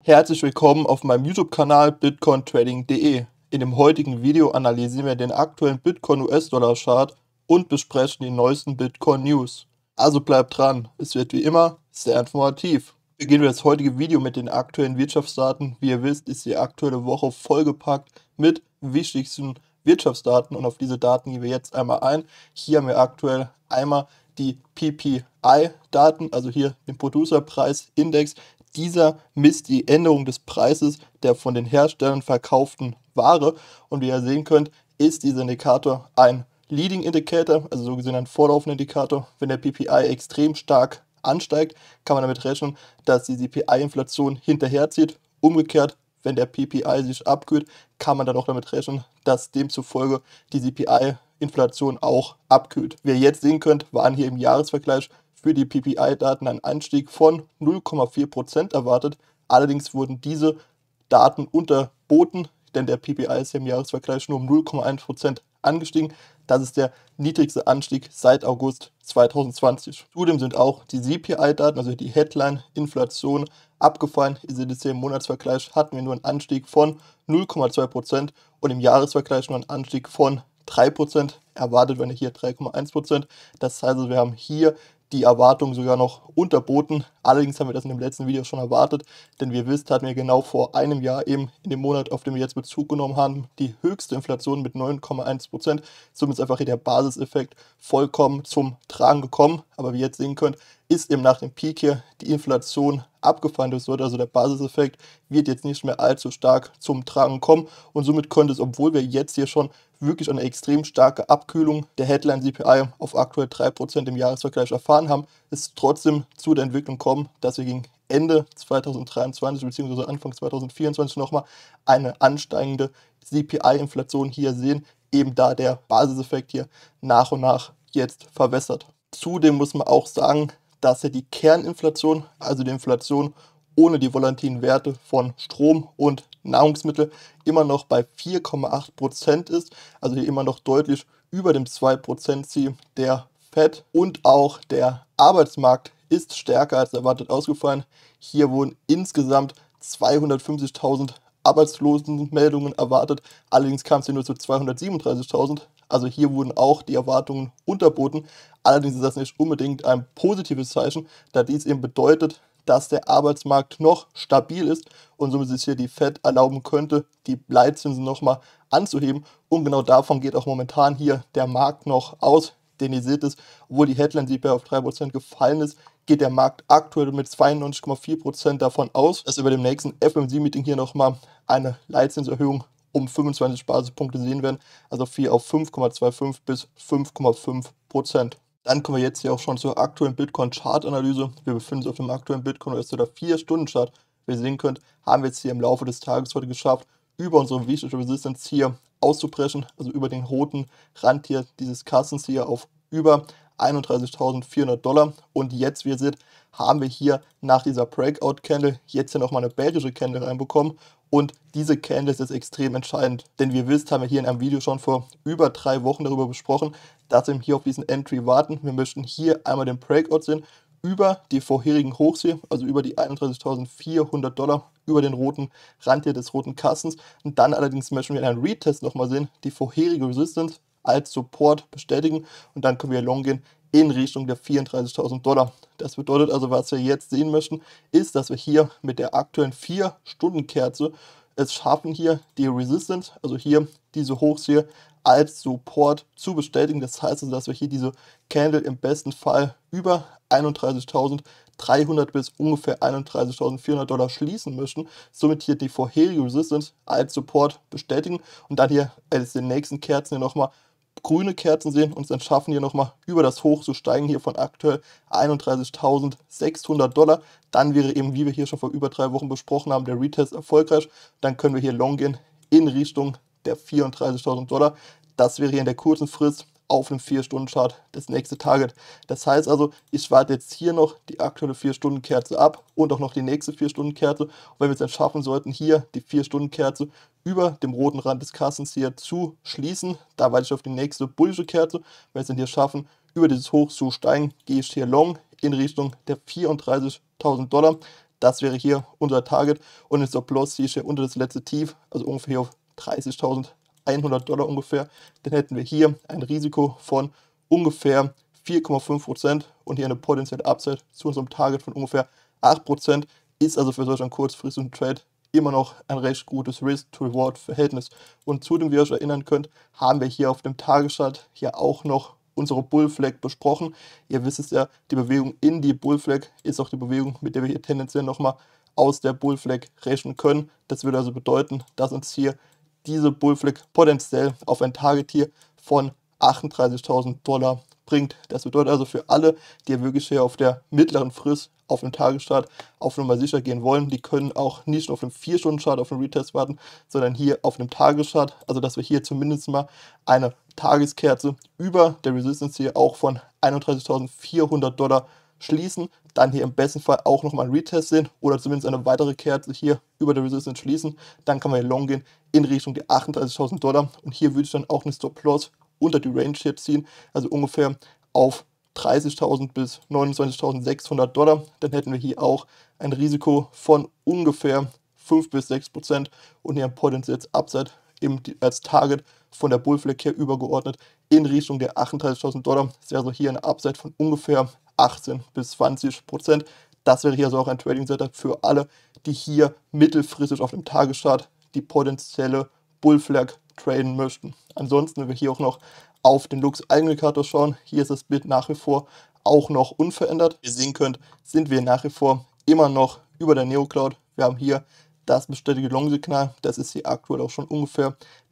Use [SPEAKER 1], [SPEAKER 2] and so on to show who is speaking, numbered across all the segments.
[SPEAKER 1] Herzlich willkommen auf meinem YouTube-Kanal bitcointrading.de. In dem heutigen Video analysieren wir den aktuellen Bitcoin-US-Dollar-Chart und besprechen die neuesten Bitcoin-News. Also bleibt dran, es wird wie immer sehr informativ. Beginnen wir das heutige Video mit den aktuellen Wirtschaftsdaten. Wie ihr wisst, ist die aktuelle Woche vollgepackt mit wichtigsten Wirtschaftsdaten und auf diese Daten gehen wir jetzt einmal ein. Hier haben wir aktuell einmal die PPI-Daten, also hier den Producerpreisindex. Dieser misst die Änderung des Preises der von den Herstellern verkauften Ware und wie ihr sehen könnt, ist dieser Indikator ein Leading Indicator, also so gesehen ein vorlaufender Indikator. Wenn der PPI extrem stark ansteigt, kann man damit rechnen, dass die CPI-Inflation hinterherzieht. Umgekehrt, wenn der PPI sich abkühlt, kann man dann auch damit rechnen, dass demzufolge die CPI-Inflation auch abkühlt. Wie ihr jetzt sehen könnt, waren hier im Jahresvergleich für die PPI-Daten ein Anstieg von 0,4% erwartet. Allerdings wurden diese Daten unterboten, denn der PPI ist ja im Jahresvergleich nur um 0,1% angestiegen. Das ist der niedrigste Anstieg seit August 2020. Zudem sind auch die CPI-Daten, also die Headline-Inflation, abgefallen. Ihr seht es hier im Monatsvergleich hatten wir nur einen Anstieg von 0,2% und im Jahresvergleich nur einen Anstieg von 3%. Erwartet werden hier 3,1%. Das heißt, wir haben hier die Erwartung sogar noch unterboten. Allerdings haben wir das in dem letzten Video schon erwartet, denn wie ihr wisst, hatten wir genau vor einem Jahr eben in dem Monat, auf den wir jetzt Bezug genommen haben, die höchste Inflation mit 9,1%. Somit ist einfach hier der Basiseffekt vollkommen zum Tragen gekommen. Aber wie ihr jetzt sehen könnt, ist eben nach dem Peak hier die Inflation abgefallen. Das wird also der Basiseffekt wird jetzt nicht mehr allzu stark zum Tragen kommen und somit könnte es, obwohl wir jetzt hier schon wirklich eine extrem starke Abkühlung der Headline CPI auf aktuell 3% im Jahresvergleich erfahren haben, es trotzdem zu der Entwicklung kommen, dass wir gegen Ende 2023 bzw. Anfang 2024 nochmal eine ansteigende CPI-Inflation hier sehen, eben da der Basiseffekt hier nach und nach jetzt verwässert. Zudem muss man auch sagen, dass ja die Kerninflation, also die Inflation ohne die volatilen Werte von Strom und Nahrungsmittel, immer noch bei 4,8% ist, also hier immer noch deutlich über dem 2%-Ziel der FED. Und auch der Arbeitsmarkt ist stärker als erwartet ausgefallen. Hier wurden insgesamt 250.000 Arbeitslosenmeldungen erwartet, allerdings kam es hier nur zu 237.000. Also hier wurden auch die Erwartungen unterboten. Allerdings ist das nicht unbedingt ein positives Zeichen, da dies eben bedeutet, dass der Arbeitsmarkt noch stabil ist und somit sich hier die Fed erlauben könnte, die Leitzinsen nochmal anzuheben. Und genau davon geht auch momentan hier der Markt noch aus. Denn ihr seht es, obwohl die Headline-CPI auf 3% gefallen ist, geht der Markt aktuell mit 92,4% davon aus, dass wir bei dem nächsten FOMC-Meeting hier nochmal eine Leitzinserhöhung um 25 Basispunkte sehen werden, also hier auf 5,25 bis 5,5%. Dann kommen wir jetzt hier auch schon zur aktuellen Bitcoin-Chart-Analyse. Wir befinden uns auf dem aktuellen Bitcoin-US-Dollar 4-Stunden-Chart. Wie ihr sehen könnt, haben wir jetzt hier im Laufe des Tages heute geschafft, über unsere wichtige Resistance hier auszubrechen, also über den roten Rand hier dieses Kassens hier auf über 31.400 Dollar. Und jetzt, wie ihr seht, haben wir hier nach dieser Breakout-Candle jetzt hier nochmal eine bärische Candle reinbekommen. Und diese Candle ist jetzt extrem entscheidend, denn wie ihr wisst, haben wir hier in einem Video schon vor über 3 Wochen darüber besprochen, dass wir hier auf diesen Entry warten. Wir möchten hier einmal den Breakout sehen über die vorherigen Hochs hier, also über die 31.400 Dollar, über den roten Rand hier des roten Kassens. Und dann allerdings möchten wir in einem Retest nochmal sehen, die vorherige Resistance als Support bestätigen und dann können wir long gehen in Richtung der 34.000 Dollar. Das bedeutet also, was wir jetzt sehen möchten, ist, dass wir hier mit der aktuellen 4-Stunden-Kerze es schaffen, hier die Resistance, also hier diese Hochs hier als Support zu bestätigen. Das heißt also, dass wir hier diese Candle im besten Fall über 31.300 bis ungefähr 31.400 Dollar schließen möchten. Somit hier die vorherige Resistance als Support bestätigen und dann hier als den nächsten Kerzen hier nochmal grüne Kerzen sehen und dann schaffen hier nochmal über das Hoch zu steigen, hier von aktuell 31.600 Dollar. Dann wäre eben, wie wir hier schon vor über 3 Wochen besprochen haben, der Retest erfolgreich. Dann können wir hier long gehen in Richtung der 34.000 Dollar. Das wäre hier in der kurzen Frist auf einem 4-Stunden-Chart das nächste Target. Das heißt also, ich warte jetzt hier noch die aktuelle 4-Stunden-Kerze ab und auch noch die nächste 4-Stunden-Kerze. Und wenn wir es dann schaffen sollten, hier die 4-Stunden-Kerze über dem roten Rand des Kassens hier zu schließen, da warte ich auf die nächste bullische Kerze. Wenn wir es dann hier schaffen, über dieses Hoch zu steigen, gehe ich hier long in Richtung der 34.000 Dollar. Das wäre hier unser Target und den Stop-Loss hier ist ja unter das letzte Tief, also ungefähr hier auf 30.100 Dollar ungefähr. Dann hätten wir hier ein Risiko von ungefähr 4,5% und hier eine potenzielle Upside zu unserem Target von ungefähr 8%. Ist also für solch einen kurzfristigen Trade immer noch ein recht gutes Risk-to-Reward-Verhältnis. Und zudem, wie ihr euch erinnern könnt, haben wir hier auf dem Tageschart hier auch noch unsere Bullflag besprochen. Ihr wisst es ja, die Bewegung in die Bullflag ist auch die Bewegung, mit der wir hier tendenziell nochmal aus der Bullflag rechnen können. Das würde also bedeuten, dass uns hier diese Bullflag potenziell auf ein Target hier von 38.000 Dollar bringt. Das bedeutet also für alle, die wirklich hier auf der mittleren Frist auf dem Tagesstart auf Nummer sicher gehen wollen, die können auch nicht auf einem 4-Stunden-Chart auf den Retest warten, sondern hier auf einem Tageschart, also dass wir hier zumindest mal eine Tageskerze über der Resistance hier auch von 31.400 Dollar schließen, dann hier im besten Fall auch nochmal einen Retest sehen oder zumindest eine weitere Kerze hier über der Resistance schließen, dann kann man hier long gehen in Richtung der 38.000 Dollar und hier würde ich dann auch eine Stop-Loss unter die Range hier ziehen, also ungefähr auf 30.000 bis 29.600 Dollar, dann hätten wir hier auch ein Risiko von ungefähr 5 bis 6% und hier ein potenzielles Upside eben als Target von der Bullflag hier übergeordnet in Richtung der 38.000 Dollar. Das wäre also hier eine Upside von ungefähr 18 bis 20%. Das wäre hier also auch ein Trading Setup für alle, die hier mittelfristig auf dem Tageschart die potenzielle Bullflag traden möchten. Ansonsten, wenn wir hier auch noch auf den Lux-Eigenindikator schauen, hier ist das Bild nach wie vor auch noch unverändert. Wie ihr sehen könnt, sind wir nach wie vor immer noch über der NeoCloud. Wir haben hier das bestätigte Long-Signal, das ist hier aktuell auch schon ungefähr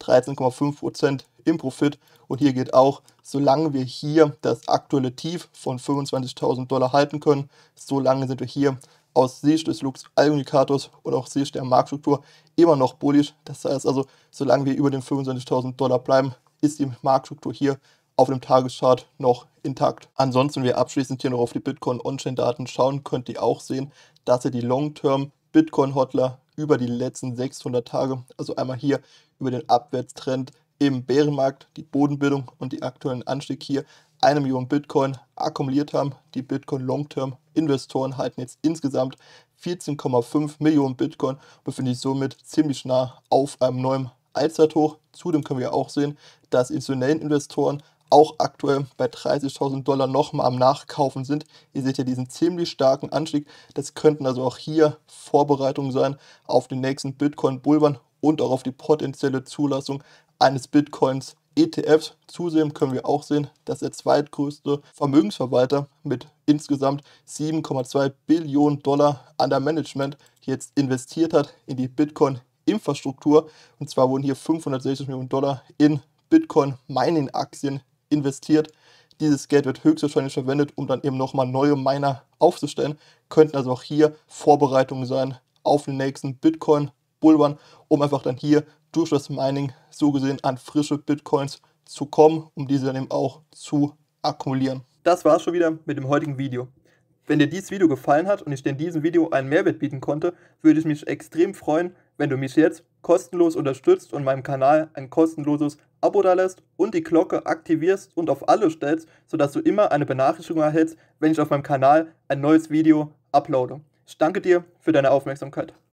[SPEAKER 1] 13,5% im Profit. Und hier geht auch, solange wir hier das aktuelle Tief von 25.000 Dollar halten können, solange sind wir hier aus Sicht des Lux-Indikators und auch Sicht der Marktstruktur immer noch bullish. Das heißt also, solange wir über den 25.000 Dollar bleiben, ist die Marktstruktur hier auf dem Tageschart noch intakt. Ansonsten, wenn wir abschließend hier noch auf die Bitcoin-On-Chain-Daten schauen, könnt ihr auch sehen, dass ihr die Long-Term Bitcoin-Hodler über die letzten 600 Tage, also einmal hier über den Abwärtstrend im Bärenmarkt, die Bodenbildung und die aktuellen Anstieg hier 1 Million Bitcoin akkumuliert haben. Die Bitcoin Long-Term Investoren halten jetzt insgesamt 14,5 Millionen Bitcoin und befinden sich somit ziemlich nah auf einem neuen Allzeithoch. Zudem können wir auch sehen, dass institutionelle Investoren auch aktuell bei 30.000 Dollar nochmal am Nachkaufen sind. Ihr seht ja diesen ziemlich starken Anstieg. Das könnten also auch hier Vorbereitungen sein auf den nächsten Bitcoin-Bullrun und auch auf die potenzielle Zulassung eines Bitcoins ETFs. Zudem können wir auch sehen, dass der zweitgrößte Vermögensverwalter mit insgesamt 7,2 Billionen Dollar under Management jetzt investiert hat in die Bitcoin-Infrastruktur. Und zwar wurden hier 560 Millionen Dollar in Bitcoin-Mining-Aktien investiert. Dieses Geld wird höchstwahrscheinlich verwendet, um dann eben nochmal neue Miner aufzustellen. Könnten also auch hier Vorbereitungen sein auf den nächsten Bitcoin-Bullrun, um einfach dann hier durch das Mining so gesehen an frische Bitcoins zu kommen, um diese dann eben auch zu akkumulieren. Das war's schon wieder mit dem heutigen Video. Wenn dir dieses Video gefallen hat und ich dir in diesem Video einen Mehrwert bieten konnte, würde ich mich extrem freuen, wenn du mich jetzt kostenlos unterstützt und meinem Kanal ein kostenloses Abo dalässt und die Glocke aktivierst und auf alle stellst, sodass du immer eine Benachrichtigung erhältst, wenn ich auf meinem Kanal ein neues Video uploade. Ich danke dir für deine Aufmerksamkeit.